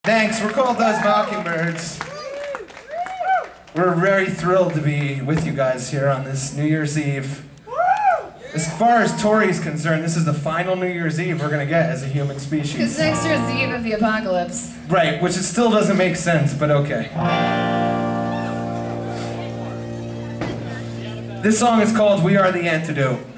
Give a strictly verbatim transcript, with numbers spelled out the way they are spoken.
Thanks, we're called Those Mockingbirds. We're very thrilled to be with you guys here on this New Year's Eve. As far as Tori's concerned, this is the final New Year's Eve we're gonna get as a human species. Because next year's the eve of the apocalypse. Right, which it still doesn't make sense, but okay. This song is called We Are the Antidote.